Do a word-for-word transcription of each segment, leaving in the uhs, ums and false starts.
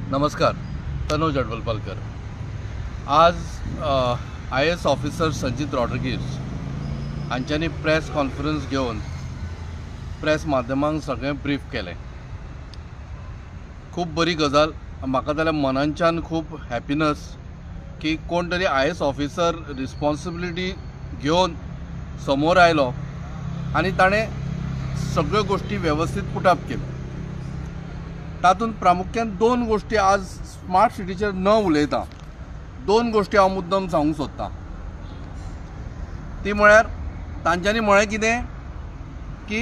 नमस्कार, तनोज अडवलपालकर। आज I S officer Sanjeet Rodrigues हांच्यांनी प्रेस कॉन्फरन्स घेवन प्रेस माध्यमांक सगळें ब्रीफ केलें। खूब बरी गजाल। म्हाका जाल्यार मनांच्यान खूब हॅपीनस की कोण तरी आय एस ऑफिसर रिस्पॉन्सिबिलिटी घेवन समोर आयलो आनी ताणें सगळ्यो गोष्टी वेवस्थीत पुटअप केल्यो। तातूंत प्रामुख्यान दोन गोष्टी आज स्मार्ट सिटीचेर न उलयता दोन गोष्टी हांव मुद्दम सांगूंक सोदतां। ती म्हळ्यार तांच्यांनी म्हळें कितें की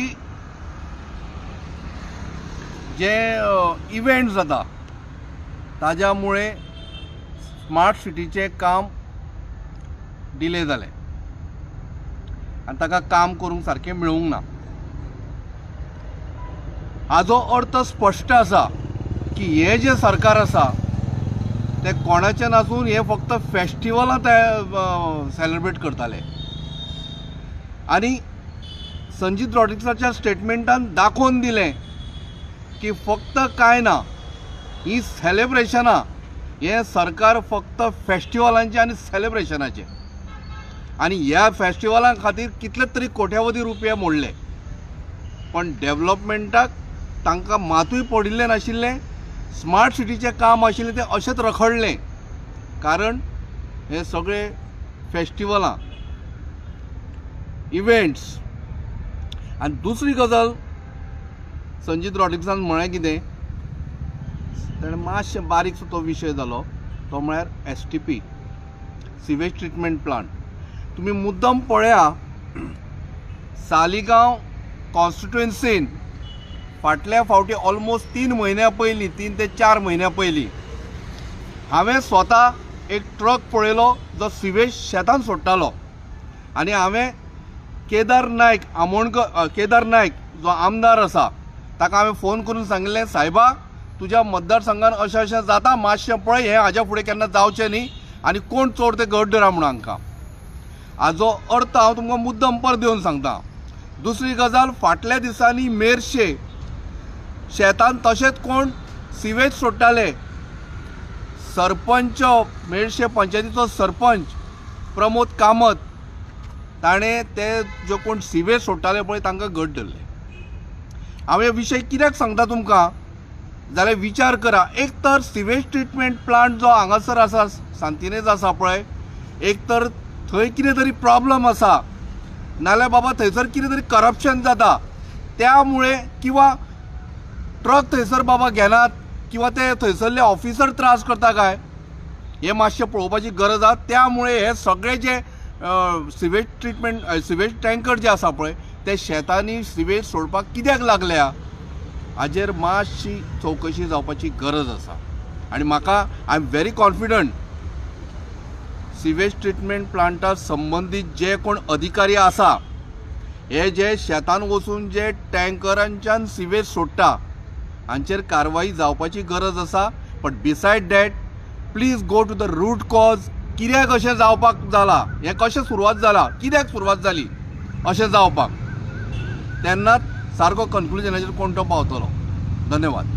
जे इव्हेंट जाता ताज्या मुळे स्मार्ट सिटीचें काम डिले जालें आनी ताका काम करूंक सारकें मेळूंक ना। हाजो अर्थ स्पश्ट आसा की हे जे सरकार आसा ते कोणाचें नासून हे फक्त फेस्टिवलां ते सेलिब्रेट करताले। आनी संजीत रॉड्रिगीजाच्या स्टेटमेंटान दाखोवन दिलें की फक्त कांय ना, ही सेलिब्रेशनां हे सरकार फक्त फेस्टिवलांचे आनी सेलिब्रेशनाचे, आनी ह्या फेस्टिवलां खातीर कितले तरी कोट्यावधी रुपये मोडले, पण डेव्हलपमेंटाक तांकां मातूय पडिल्लें नाशिल्लें। स्मार्ट सिटीचें काम आशिल्लें तें अशेंच रखडलें, कारण हे सगळे फेस्टिवलां इव्हेंट्स। आनी दुसरी गजाल संजीत रॉड्रिगीजान म्हळें कितें, ताणें मातशें बारीकसो तो विशय जालो, तो म्हळ्यार S T P sewage treatment plant. तुमी मुद्दम पळया, सालिगांव कॉन्स्टिट्युएन्सीन फाटल्या फावटी ऑलमोस्ट तीन म्हयन्या पयलीं तीन ते चार म्हयन्या पयलीं हांवें स्वता एक ट्रक पळयलो जो सिवेज शेतान सोडटालो, आनी हांवें केदार नायक आमोणकर केदार नायक जो आमदार आसा ताका हांवें फोन करून सांगिल्लें, सायबा तुज्या मतदारसंघान अशें अशें जाता, मातशें पळय, हें हाज्या फुडें केन्ना जावचें न्ही आनी कोण चोर ते गड्ड धरा म्हणून हांकां। हाजो अर्थ हांव तुमकां मुद्दम पर दिवन सांगता। दुसरी गजाल, फाटल्या दिसांनी मेरशे शेतान तशेंच कोण सिवेज सोडटाले, सरपंच मेरशे पंचायतीचो सरपंच प्रमोद कामत ताणें ते जो कोण सिवेज सोडटाले पळय तांकां घट धरले। हांव हे विशय कित्याक सांगता तुमकां जाल्यार विचार करा, एक तर सिवेज ट्रिटमेंट प्लांट जो हांगासर आसा सांतिनेज आसा पळय, एक तर थंय कितें तरी प्रॉब्लम आसा, नाल्यार बाबा थंयसर कितें तरी करप्शन जाता, त्यामुळे किंवा ट्रक थंयसर बाबा घेनात किंवा ते थंयसरले ऑफिसर त्रास करता काय, हे मातशें पळोवपाची गरज आसा। त्यामुळे हे सगळे जे सिवेज ट्रिटमेंट सिवेज टँकर जे आसा पळय ते शेतांनी सिवेज सोडपाक कित्याक लागल्या हाजेर मातशी चवकशी जावपाची गरज आसा। आनी म्हाका I am very confident sewage treatment प्लांटा संबंधीत जे कोण अधिकारी आसा हे जे शेतान वचून जे टँकरांच्यान सिवेज सोडटा हांचेर कारवाई जावपाची गरज आसा। But beside that please go to the root cause, कित्याक अशें जावपाक जाला, हें कशें सुरवात जाला, कित्याक सुरवात जाली अशें जावपाक, तेन्नाच सारको कन्क्लुजनाचेर कोण तो पावतलो। धन्यवाद।